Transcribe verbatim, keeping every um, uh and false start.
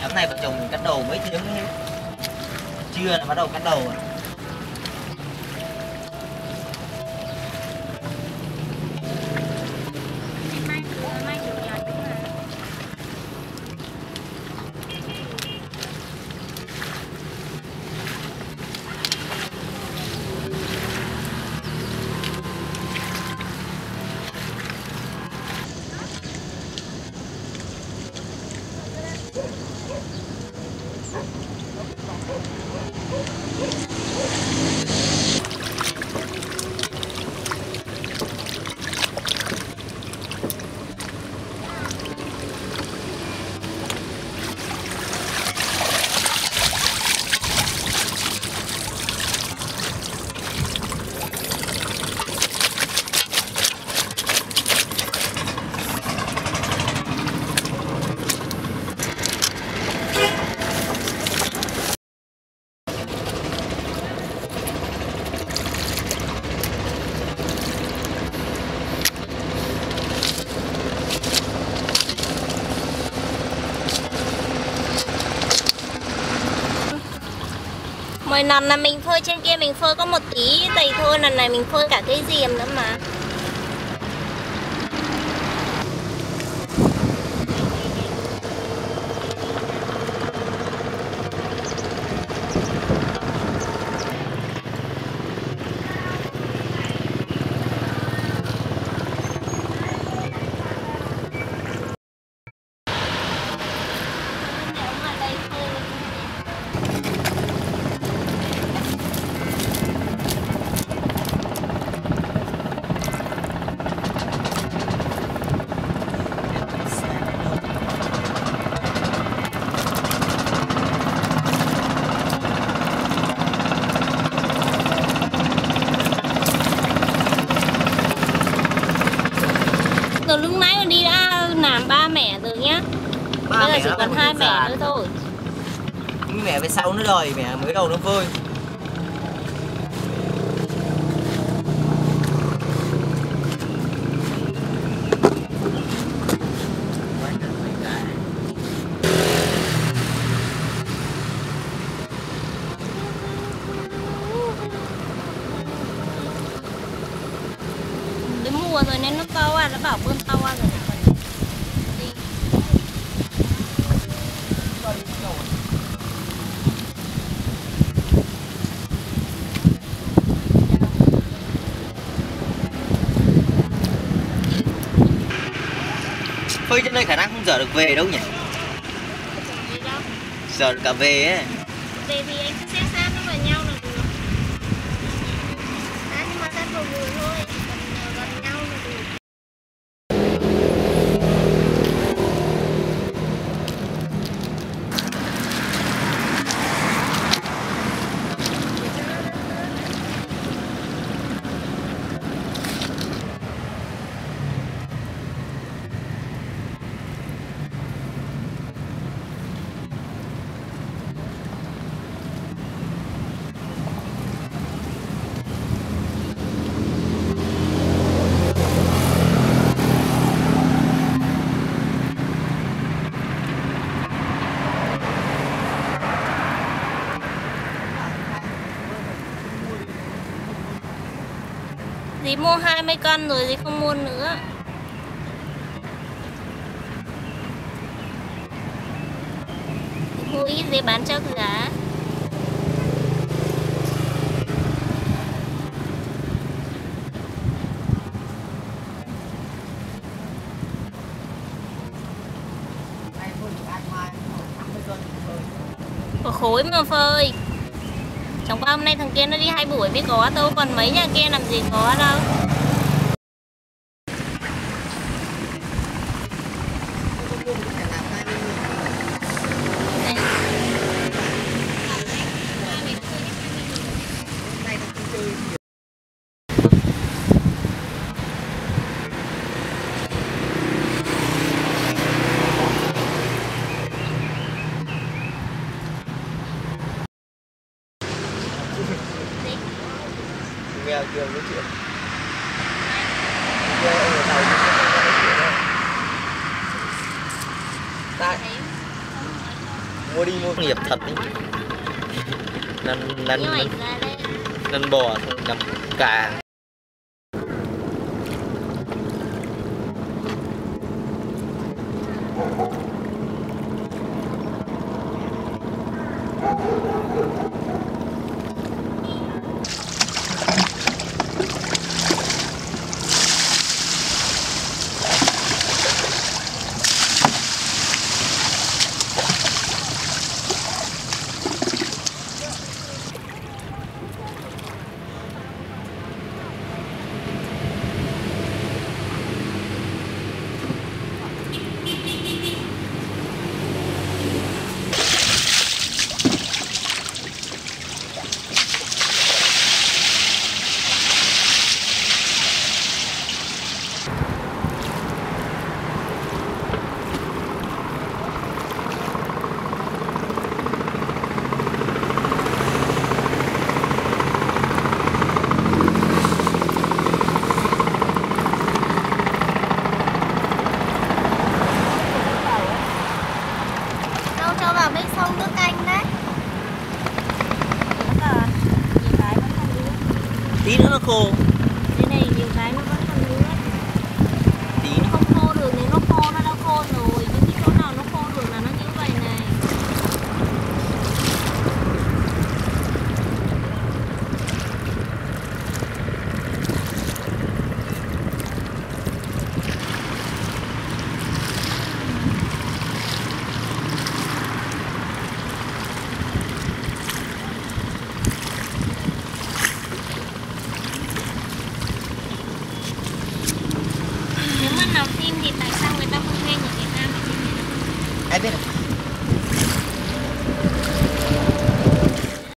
Nhóm này vợ chồng mình cắt đầu mấy tiếng mới hết. Trưa là bắt đầu cắt đầu rồi. Mỗi lần là mình phơi trên kia mình phơi có một tí tầy thôi, lần này mình phơi cả cái diềm nữa mà. Lúc nãy mà đi đã làm ba mẹ rồi nhá. Ba Bây giờ mẹ chỉ còn hai mẹ nữa thôi. Nhưng mẹ về sau nữa rồi, mẹ mới đầu nó vơi. Đến mùa rồi nên nó to à, nó bảo bơm to rồi. Phơi trên đây khả năng không dở được về đâu nhỉ? Dở được cả về ấy. Về thì anh cứ xếp sát nó vào nhau là được. À, nhưng mà sát vào vừa thôi, gần, gần nhau là được. Dì mua hai mươi cân rồi dì không mua nữa. Dì mua ít dì bán cho giá. Có khối mà phơi. Chẳng qua hôm nay thằng kia nó đi hai buổi mới có đâu, còn mấy nhà kia làm gì có đâu. Nghe chưa nói chuyện. Nghe ở tàu nói chuyện đó. Tại mua đi mua nghiệp thật đi. Năn năn Như vậy ra đây. năn bò nằm cả. Đâu cho vào bên sông nước canh đấy. Tí nữa nó khô.